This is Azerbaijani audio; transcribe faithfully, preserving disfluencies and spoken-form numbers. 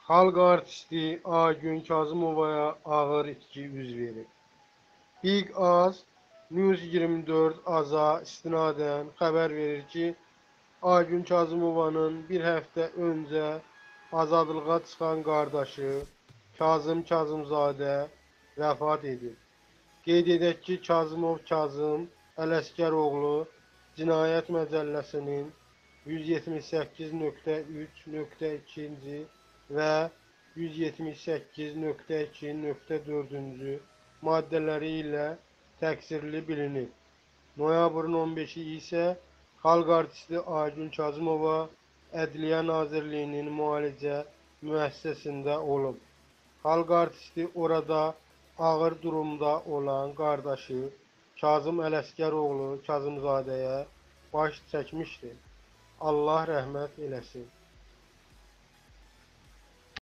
Xalq artisti Aygün Kazımovaya ağır itki üz verib. Big Az News iyirmi dörd Aza istinadən xəbər verir ki, Aygün Kazımovanın bir həftə öncə azadlığa çıxan qardaşı Kazım Kazımzadə vəfat edib. Qeyd edək ki, Kazımov Kazım Ələsgəroğlu Cinayət Məcəlləsinin yüz yetmiş səkkiz nöqtə üç nöqtə iki və yüz yetmiş səkkiz nöqtə iki nöqtə dörd maddələri ilə təqsirli bilinib. Noyabrın on beşi isə xalq artisti Aygün Kazımova Ədliyyə Nazirliyinin müalicə müəssisəsində olub. Xalq artisti orada ağır durumda olan qardaşı Kazım Ələsgəroğlu Kazımzadəyə baş çəkmişdi. Allah rəhmət eləsin.